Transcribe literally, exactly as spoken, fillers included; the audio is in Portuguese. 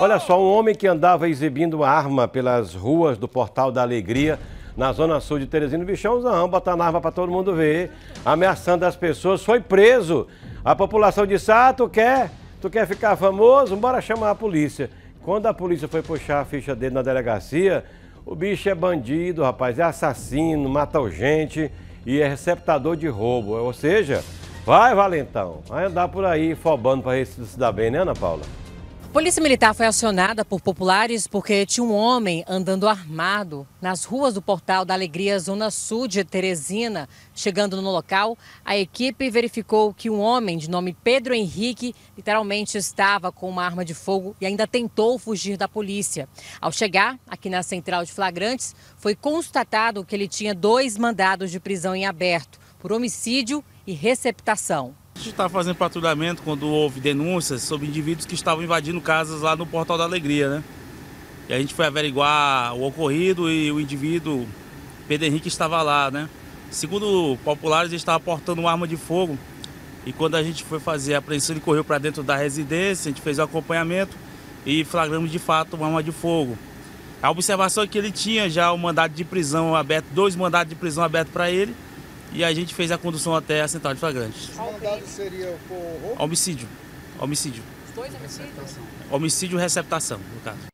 Olha só, um homem que andava exibindo arma pelas ruas do Portal da Alegria, na zona sul de Teresina, o bichãozão, botando arma para todo mundo ver, ameaçando as pessoas, foi preso. A população disse, ah, tu quer? Tu quer ficar famoso? Bora chamar a polícia. Quando a polícia foi puxar a ficha dele na delegacia, o bicho é bandido, rapaz, é assassino, mata gente e é receptador de roubo. Ou seja, vai, valentão, vai andar por aí fobando para se dar bem, né, Ana Paula? A Polícia Militar foi acionada por populares porque tinha um homem andando armado nas ruas do Portal da Alegria, zona sul de Teresina. Chegando no local, a equipe verificou que um homem de nome Pedro Henrique literalmente estava com uma arma de fogo e ainda tentou fugir da polícia. Ao chegar aqui na central de flagrantes, foi constatado que ele tinha dois mandados de prisão em aberto por homicídio e receptação. A gente estava fazendo patrulhamento quando houve denúncias sobre indivíduos que estavam invadindo casas lá no Portal da Alegria, né? E a gente foi averiguar o ocorrido e o indivíduo, Pedro Henrique, estava lá, né? Segundo populares, ele estava portando uma arma de fogo e quando a gente foi fazer a apreensão, ele correu para dentro da residência, a gente fez o acompanhamento e flagramos de fato uma arma de fogo. A observação é que ele tinha já o mandado de prisão aberto, dois mandados de prisão abertos para ele, e a gente fez a condução até a central de flagrantes. Os mandados seriam por roubo? Homicídio. Homicídio. Dois homicídios? Homicídio e receptação, no caso.